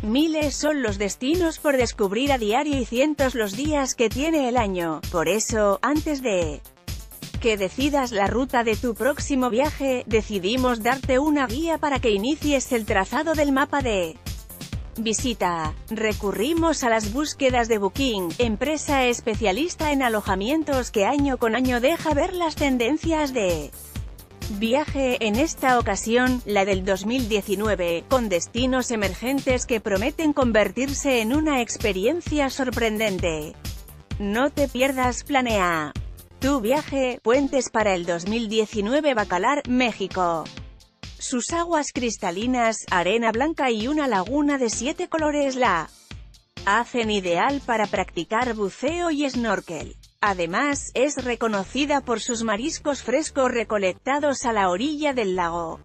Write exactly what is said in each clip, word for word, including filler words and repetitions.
Miles son los destinos por descubrir a diario y cientos los días que tiene el año. Por eso, antes de que decidas la ruta de tu próximo viaje, decidimos darte una guía para que inicies el trazado del mapa de visita. Recurrimos a las búsquedas de Booking, empresa especialista en alojamientos que año con año deja ver las tendencias de viaje. En esta ocasión, la del dos mil diecinueve, con destinos emergentes que prometen convertirse en una experiencia sorprendente. No te pierdas, planea tu viaje. Puentes para el dos mil diecinueve. Bacalar, México. Sus aguas cristalinas, arena blanca y una laguna de siete colores la hacen ideal para practicar buceo y snorkel. Además, es reconocida por sus mariscos frescos recolectados a la orilla del lago.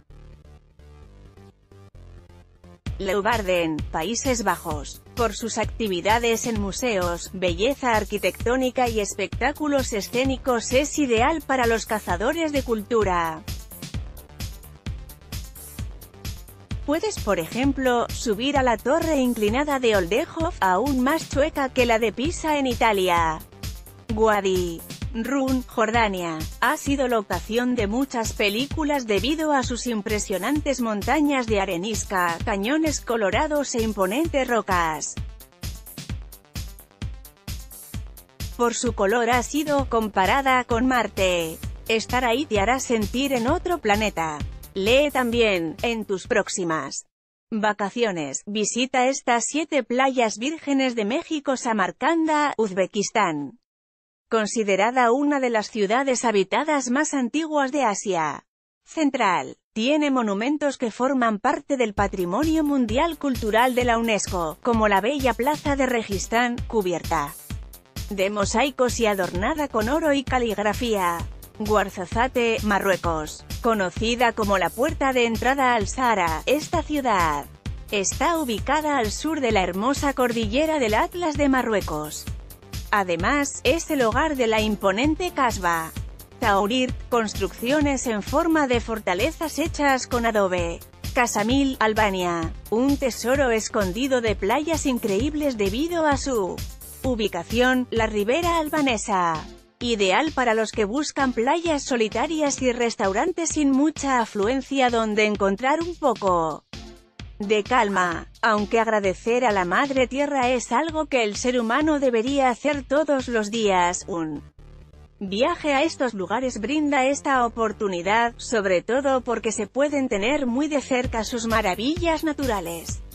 Leeuwarden, Países Bajos. Por sus actividades en museos, belleza arquitectónica y espectáculos escénicos es ideal para los cazadores de cultura. Puedes, por ejemplo, subir a la torre inclinada de Oldehove, aún más chueca que la de Pisa en Italia. Wadi Rum, Jordania. Ha sido locación de muchas películas debido a sus impresionantes montañas de arenisca, cañones colorados e imponentes rocas. Por su color ha sido comparada con Marte. Estar ahí te hará sentir en otro planeta. Lee también, en tus próximas vacaciones, visita estas siete playas vírgenes de México. Samarcanda, Uzbekistán. Considerada una de las ciudades habitadas más antiguas de Asia Central, tiene monumentos que forman parte del Patrimonio Mundial Cultural de la UNESCO, como la bella Plaza de Registán, cubierta de mosaicos y adornada con oro y caligrafía. Ouarzazate, Marruecos. Conocida como la puerta de entrada al Sahara, esta ciudad está ubicada al sur de la hermosa cordillera del Atlas de Marruecos. Además, es el hogar de la imponente Casbah Tahrir, construcciones en forma de fortalezas hechas con adobe. Casamil, Albania. Un tesoro escondido de playas increíbles debido a su ubicación, la ribera albanesa. Ideal para los que buscan playas solitarias y restaurantes sin mucha afluencia donde encontrar un poco de calma. Aunque agradecer a la Madre Tierra es algo que el ser humano debería hacer todos los días, un viaje a estos lugares brinda esta oportunidad, sobre todo porque se pueden tener muy de cerca sus maravillas naturales.